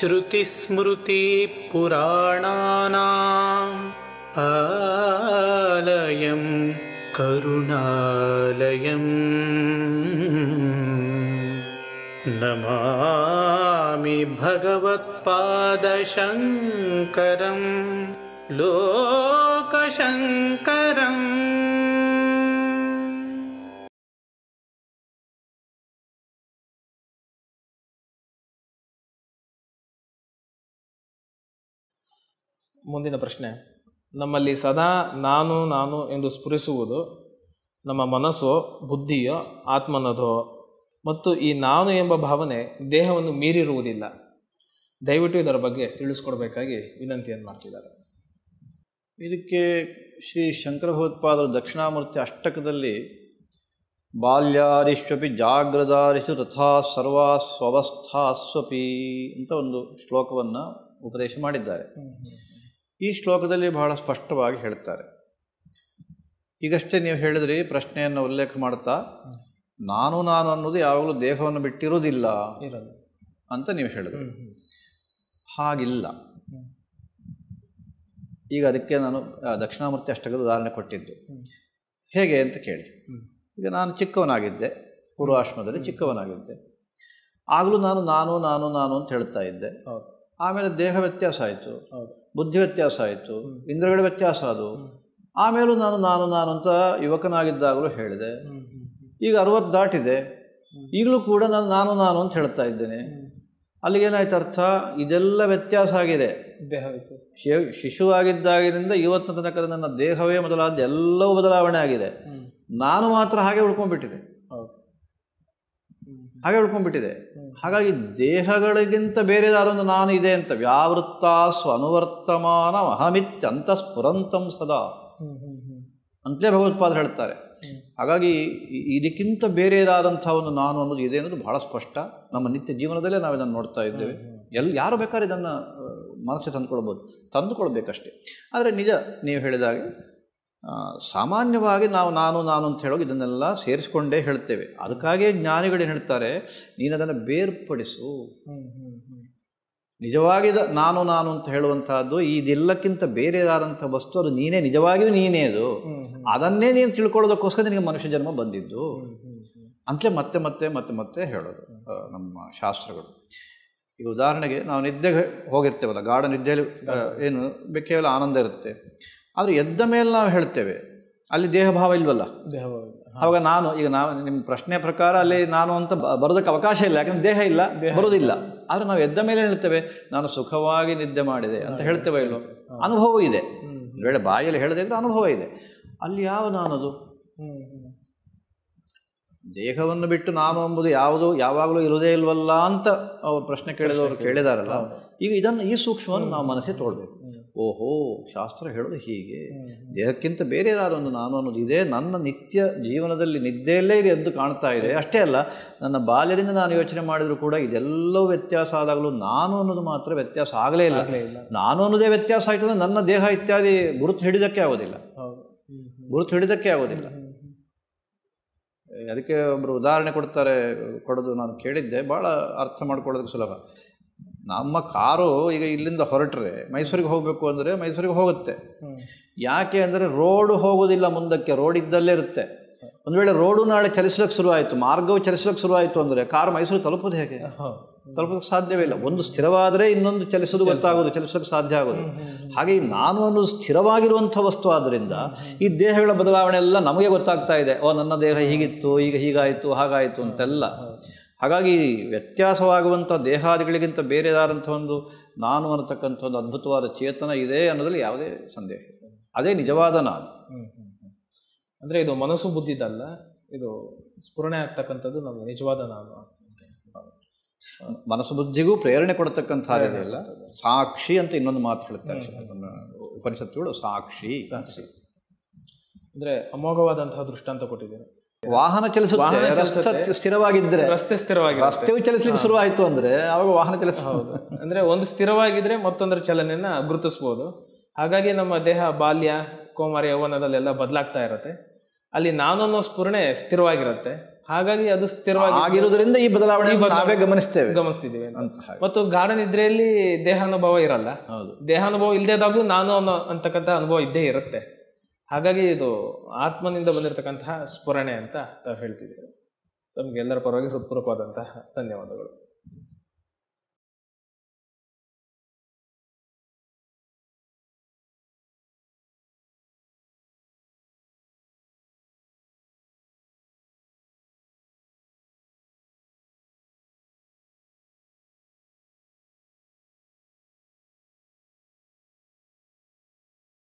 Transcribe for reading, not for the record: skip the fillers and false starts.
श्रुतिस्मृतिपुराणानाम् आलयं करुणालयम् नमामि भगवत्पादशङ्करं लोकशङ्करम्. ಮುಂದಿನ ಪ್ರಶ್ನೆ, ನಮ್ಮಲ್ಲಿ ಸದಾ ನಾನು ನಾನು ಎಂದು ಸ್ಫುರಿಸುವುದು ನಮ್ಮ ಮನಸ್ಸೋ, ಬುದ್ಧಿಯೋ, ಆತ್ಮನದೋ ಮತ್ತು ಈ ನಾನು ಎಂಬ ಭಾವನೆ ದೇಹವನ್ನು ಮೀರಿರುವುದಿಲ್ಲ. ದಯವಿಟ್ಟು ಇದರ ಬಗ್ಗೆ ತಿಳಿಸ್ಕೊಡ್ಬೇಕಾಗಿ ವಿನಂತಿಯನ್ನು ಮಾಡ್ತಿದ್ದಾರೆ. ಇದಕ್ಕೆ ಶ್ರೀ ಶಂಕರ ಭಗವತ್ಪಾದರು ದಕ್ಷಿಣಾಮೂರ್ತಿ ಅಷ್ಟಕದಲ್ಲಿ ಬಾಲ್ಯಾದಿಷ್ವಪಿ ಜಾಗ್ರದಾದಿಷು ತಥಾ ಸರ್ವಾ ಸ್ವವಸ್ಥಾಸ್ವಪಿ ಅಂತ ಒಂದು ಶ್ಲೋಕವನ್ನು ಉಪದೇಶ ಮಾಡಿದ್ದಾರೆ. ಈ ಶ್ಲೋಕದಲ್ಲಿ ಬಹಳ ಸ್ಪಷ್ಟವಾಗಿ ಹೇಳ್ತಾರೆ. ಈಗಷ್ಟೇ ನೀವು ಹೇಳಿದ್ರಿ, ಪ್ರಶ್ನೆಯನ್ನು ಉಲ್ಲೇಖ ಮಾಡ್ತಾ ನಾನು ನಾನು ಅನ್ನೋದು ಯಾವಾಗಲೂ ದೇಹವನ್ನು ಬಿಟ್ಟಿರುವುದಿಲ್ಲ ಅಂತ ನೀವು ಹೇಳಿದ್ರಿ. ಹಾಗಿಲ್ಲ. ಈಗ ಅದಕ್ಕೆ ನಾನು ದಕ್ಷಿಣಾಮೂರ್ತಿ ಅಷ್ಟಕದ ಉದಾಹರಣೆ ಕೊಟ್ಟಿದ್ದು. ಹೇಗೆ ಅಂತ ಕೇಳಿ. ಈಗ ನಾನು ಚಿಕ್ಕವನಾಗಿದ್ದೆ, ಪೂರ್ವಾಶ್ರಮದಲ್ಲಿ ಚಿಕ್ಕವನಾಗಿದ್ದೆ. ಆಗಲೂ ನಾನು ನಾನು ನಾನು ನಾನು ಅಂತ ಹೇಳ್ತಾ ಇದ್ದೆ. ಆಮೇಲೆ ದೇಹ ವ್ಯತ್ಯಾಸ ಆಯಿತು, ಬುದ್ಧಿ ವ್ಯತ್ಯಾಸ ಆಯಿತು, ಇಂದ್ರಿಯಗಳ ವ್ಯತ್ಯಾಸ ಅದು. ಆಮೇಲೂ ನಾನು ನಾನು ನಾನು ಅಂತ ಯುವಕನಾಗಿದ್ದಾಗಲೂ ಹೇಳಿದೆ. ಈಗ 60 ದಾಟಿದೆ, ಈಗಲೂ ಕೂಡ ನಾನು ನಾನು ನಾನು ಅಂತ ಹೇಳ್ತಾ ಇದ್ದೇನೆ. ಅಲ್ಲಿಗೇನಾಯ್ತು ಅರ್ಥ? ಇದೆಲ್ಲ ವ್ಯತ್ಯಾಸ ಆಗಿದೆ. ದೇಹ ವ್ಯತ್ಯಾಸ. ಶಿಶುವಾಗಿದ್ದಾಗಿನಿಂದ ಇವತ್ತಿನ ತನಕ ನನ್ನ ದೇಹವೇ ಮೊದಲಾದ ಎಲ್ಲವೂ ಬದಲಾವಣೆ ಆಗಿದೆ. ನಾನು ಮಾತ್ರ ಹಾಗೆ ಉಳ್ಕೊಂಡ್ಬಿಟ್ಟಿದೆ, ಹಾಗೆ ಉಳ್ಕೊಂಡ್ಬಿಟ್ಟಿದೆ. ಹಾಗಾಗಿ ದೇಹಗಳಿಗಿಂತ ಬೇರೆದಾದ ಒಂದು ನಾನು ಇದೆ ಅಂತ ವ್ಯಾವೃತ್ತ ಸ್ವನುವರ್ತಮಾನ ಅಹಮಿತ್ಯಂತ ಸ್ಫುರಂತಂ ಸದಾ ಅಂತಲೇ ಭಗವತ್ಪಾದರು ಹೇಳ್ತಾರೆ. ಹಾಗಾಗಿ ಇದಕ್ಕಿಂತ ಬೇರೆದಾದಂಥ ಒಂದು ನಾನು ಅನ್ನೋದು ಇದೆ ಅನ್ನೋದು ಬಹಳ ಸ್ಪಷ್ಟ. ನಮ್ಮ ನಿತ್ಯ ಜೀವನದಲ್ಲೇ ನಾವು ಇದನ್ನು ನೋಡ್ತಾ ಇದ್ದೇವೆ. ಯಾರು ಬೇಕಾದ್ರೆ ಇದನ್ನು ಮನಸ್ಸಿಗೆ ತಂದುಕೊಳ್ಬೇಕಷ್ಟೇ. ಆದರೆ ನಿಜ, ನೀವು ಹೇಳಿದಾಗೆ ಸಾಮಾನ್ಯವಾಗಿ ನಾವು ನಾನು ನಾನು ಅಂತ ಹೇಳೋದು ಇದನ್ನೆಲ್ಲ ಸೇರಿಸ್ಕೊಂಡೇ ಹೇಳ್ತೇವೆ. ಅದಕ್ಕಾಗಿಯೇ ಜ್ಞಾನಿಗಳೇನು ಹೇಳ್ತಾರೆ, ನೀನು ಅದನ್ನು ಬೇರ್ಪಡಿಸು. ನಿಜವಾಗಿ ನಾನು ನಾನು ಅಂತ ಹೇಳುವಂತಹದ್ದು ಇದೆಲ್ಲಕ್ಕಿಂತ ಬೇರೆದಾದಂಥ ವಸ್ತು, ಅದು ನೀನೇ, ನಿಜವಾಗಿಯೂ ನೀನೇ. ಅದು ಅದನ್ನೇ ನೀನು ತಿಳ್ಕೊಳ್ಳೋದಕ್ಕೋಸ್ಕರ ನಿನಗೆ ಮನುಷ್ಯ ಜನ್ಮ ಬಂದಿದ್ದು ಅಂತಲೇ ಮತ್ತೆ ಮತ್ತೆ ಮತ್ತೆ ಮತ್ತೆ ಹೇಳೋದು ನಮ್ಮ ಶಾಸ್ತ್ರಗಳು. ಈಗ ಉದಾಹರಣೆಗೆ ನಾವು ನಿದ್ದೆಗೆ ಹೋಗಿರ್ತೇವಲ್ಲ, ಗಾಢ ನಿದ್ದೆಯಲ್ಲಿ ಏನು ಕೇವಲ ಆನಂದ ಇರುತ್ತೆ. ಆದರೆ ಎದ್ದ ಮೇಲೆ ನಾವು ಹೇಳ್ತೇವೆ ಅಲ್ಲಿ ದೇಹಭಾವ ಇಲ್ವಲ್ಲ. ಆವಾಗ ನಾನು, ಈಗ ನಾವು ನಿಮ್ಮ ಪ್ರಶ್ನೆ ಪ್ರಕಾರ ಅಲ್ಲಿ ನಾನು ಅಂತ ಬರೋದಕ್ಕೆ ಅವಕಾಶ ಇಲ್ಲ, ಯಾಕಂದ್ರೆ ದೇಹ ಇಲ್ಲ, ಬರೋದಿಲ್ಲ. ಆದರೆ ನಾವು ಎದ್ದ ಮೇಲೆ ಹೇಳ್ತೇವೆ ನಾನು ಸುಖವಾಗಿ ನಿದ್ದೆ ಮಾಡಿದೆ ಅಂತ ಹೇಳ್ತೇವೆ ಇಲ್ವೋ? ಅನುಭವ ಇದೆ. ಒಂದು ವೇಳೆ ಬಾಯಲ್ಲಿ ಹೇಳದೇ ಇದ್ರೆ ಅನುಭವ ಇದೆ. ಅಲ್ಲಿ ಯಾವ ನಾನದು? ದೇಹವನ್ನು ಬಿಟ್ಟು ನಾನು ಎಂಬುದು ಯಾವುದು ಯಾವಾಗಲೂ ಇರುವುದೇ ಇಲ್ವಲ್ಲ ಅಂತ ಅವ್ರು ಪ್ರಶ್ನೆ ಕೇಳಿದವರು ಕೇಳಿದಾರಲ್ಲ. ಈಗ ಈ ಸೂಕ್ಷ್ಮವನ್ನು ನಾವು ಮನಸ್ಸಿಗೆ ತೋಳ್ಬೇಕು. ಓಹೋ, ಶಾಸ್ತ್ರ ಹೇಳೋದು ಹೀಗೆ, ದೇಹಕ್ಕಿಂತ ಬೇರೆ ಏನಾದ್ರು ಒಂದು ನಾನು ಅನ್ನೋದು ಇದೆ. ನನ್ನ ನಿತ್ಯ ಜೀವನದಲ್ಲಿ ನಿದ್ದೆಯಲ್ಲೇ ಇದೆ ಎಂದು ಕಾಣ್ತಾ ಇದೆ. ಅಷ್ಟೇ ಅಲ್ಲ, ನನ್ನ ಬಾಲ್ಯದಿಂದ ನಾನು ಯೋಚನೆ ಮಾಡಿದರೂ ಕೂಡ ಇದೆಲ್ಲವೂ ವ್ಯತ್ಯಾಸ ಆದಾಗಲೂ ನಾನು ಅನ್ನೋದು ಮಾತ್ರ ವ್ಯತ್ಯಾಸ ಆಗಲೇ ಇಲ್ಲ. ನಾನು ಅನ್ನೋದೇ ವ್ಯತ್ಯಾಸ ಆಯ್ತು ಅಂದರೆ ನನ್ನ ದೇಹ ಇತ್ಯಾದಿ ಗುರುತು ಹಿಡಿದಕ್ಕೆ ಆಗೋದಿಲ್ಲ, ಅದಕ್ಕೆ ಒಬ್ಬರು ಉದಾಹರಣೆ ಕೊಡೋದು ನಾನು ಕೇಳಿದ್ದೆ, ಭಾಳ ಅರ್ಥ ಮಾಡ್ಕೊಳ್ಳೋದಕ್ಕೆ ಸುಲಭ. ನಮ್ಮ ಕಾರು ಈಗ ಇಲ್ಲಿಂದ ಹೊರಟ್ರೆ ಮೈಸೂರಿಗೆ ಹೋಗಬೇಕು ಅಂದರೆ ಮೈಸೂರಿಗೆ ಹೋಗುತ್ತೆ. ಯಾಕೆ ಅಂದರೆ ರೋಡು ಹೋಗೋದಿಲ್ಲ ಮುಂದಕ್ಕೆ, ರೋಡ್ ಇದ್ದಲ್ಲೇ ಇರುತ್ತೆ. ಒಂದು ವೇಳೆ ರೋಡು ನಾಳೆ ಚಲಿಸೋಕ್ಕೆ ಶುರುವಾಯಿತು, ಮಾರ್ಗವು ಚಲಿಸೋಕ್ಕೆ ಶುರುವಾಯಿತು ಅಂದರೆ ಕಾರು ಮೈಸೂರು ತಲುಪೋದು ಹೇಗೆ? ತಲುಪೋದಕ್ಕೆ ಸಾಧ್ಯವೇ ಇಲ್ಲ. ಒಂದು ಸ್ಥಿರವಾದರೆ ಇನ್ನೊಂದು ಚಲಿಸೋದು ಗೊತ್ತಾಗೋದು, ಚಲಿಸೋಕ್ಕೆ ಸಾಧ್ಯ ಆಗೋದು. ಹಾಗೆ ನಾನು ಅನ್ನೋದು ಸ್ಥಿರವಾಗಿರುವಂಥ ವಸ್ತು ಆದ್ದರಿಂದ ಈ ದೇಹಗಳ ಬದಲಾವಣೆ ಎಲ್ಲ ನಮಗೆ ಗೊತ್ತಾಗ್ತಾ ಇದೆ. ನನ್ನ ದೇಹ ಹೀಗಿತ್ತು, ಈಗ ಹೀಗಾಯಿತು, ಹಾಗಾಯಿತು ಅಂತೆಲ್ಲ. ಹಾಗಾಗಿ ವ್ಯತ್ಯಾಸವಾಗುವಂಥ ದೇಹಾದಿಗಳಿಗಿಂತ ಬೇರೆದಾದಂಥ ಒಂದು ನಾನು ಅನ್ನತಕ್ಕಂಥ ಒಂದು ಅದ್ಭುತವಾದ ಚೇತನ ಇದೆ ಅನ್ನೋದ್ರಲ್ಲಿ ಯಾವುದೇ ಸಂದೇಹ ಇಲ್ಲ. ಅದೇ ನಿಜವಾದ ನಾನು. ಅಂದರೆ ಇದು ಮನಸ್ಸು ಬುದ್ಧಿದಲ್ಲ, ಇದು ಸ್ಫುರಣೆ ಆಗ್ತಕ್ಕಂಥದ್ದು ನಮ್ಮ ನಿಜವಾದ ನಾನು. ಮನಸ್ಸು ಬುದ್ಧಿಗೂ ಪ್ರೇರಣೆ ಕೊಡ್ತಕ್ಕಂಥ ಇದೆಯಲ್ಲ, ಸಾಕ್ಷಿ ಅಂತ ಇನ್ನೊಂದು ಮಾತು ಹೇಳ್ತಾರೆ ಉಪನಿಷತ್ತುಗಳು. ಸಾಕ್ಷಿ ಅಂದರೆ ಅಮೋಘವಾದಂತಹ ದೃಷ್ಟಾಂತ ಕೊಟ್ಟಿದ್ದಾರೆ. ವಾಹನ ಚಲಿಸುತ್ತೆ, ರಸ್ತೆ ಸ್ಥಿರವಾಗಿದ್ದರೆ, ರಸ್ತೆಯು ಚಲಿಸಲಿಕ್ಕೆ ಶುರುವಾಯಿತು ಅಂದರೆ ಆವಾಗ ವಾಹನ ಚಲಿಸಬಹುದು. ಅಂದರೆ ಒಂದು ಸ್ಥಿರವಾಗಿದ್ರೆ ಮತ್ತೊಂದರ ಚಲನೆಯನ್ನು ಗುರುತಿಸ್ಬೋದು. ಹಾಗಾಗಿ ನಮ್ಮ ದೇಹ ಬಾಲ್ಯ, ಕೌಮಾರ, ಯೌವನದಲ್ಲೆಲ್ಲ ಬದಲಾಗ್ತಾ ಇರುತ್ತೆ. ಅಲ್ಲಿ ನಾನು ಅನ್ನೋ ಸ್ಫುರಣೆ ಸ್ಥಿರವಾಗಿರುತ್ತೆ. ಹಾಗಾಗಿ ಅದು ಸ್ಥಿರವಾಗಿ ಆಗಿರೋದ್ರಿಂದ ಈ ಬದಲಾವಣೆ ನಾವೇ ಗಮನಿಸ್ತಿದ್ದೀವಿ ಅಂತ. ಮತ್ತು ಗಾಢ ನಿದ್ರೆಯಲ್ಲಿ ದೇಹಾನುಭವ ಇರಲ್ಲ. ದೇಹಾನುಭವ ಇಲ್ಲದೇದಾಗ್ಲೂ ನಾನು ಅನ್ನೋ ಅಂತಕ್ಕಂಥ ಅನುಭವ ಇದ್ದೇ ಇರುತ್ತೆ. ಹಾಗಾಗಿ ಇದು ಆತ್ಮನಿಂದ ಬಂದಿರತಕ್ಕಂತಹ ಸ್ಫುರಣೆ ಅಂತ ತಾವು ಹೇಳ್ತಿದ್ದೀವಿ. ತಮಗೆ ಎಲ್ಲರ ಪರವಾಗಿ ಹೃತ್ಪೂರ್ವಕವಾದಂತಹ ಧನ್ಯವಾದಗಳು.